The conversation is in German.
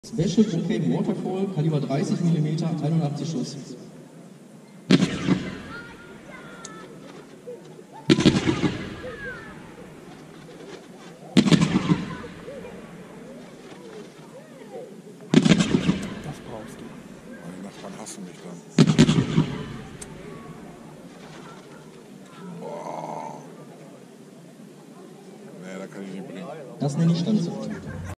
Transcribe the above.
Special Brocade Waterfall, Kaliber 30 mm, 81 Schuss. Das brauchst du. Meine Nachbarn hassen mich dann. Boah. Nee, da kann ich nicht bringen. Das nenne ich Standzucht.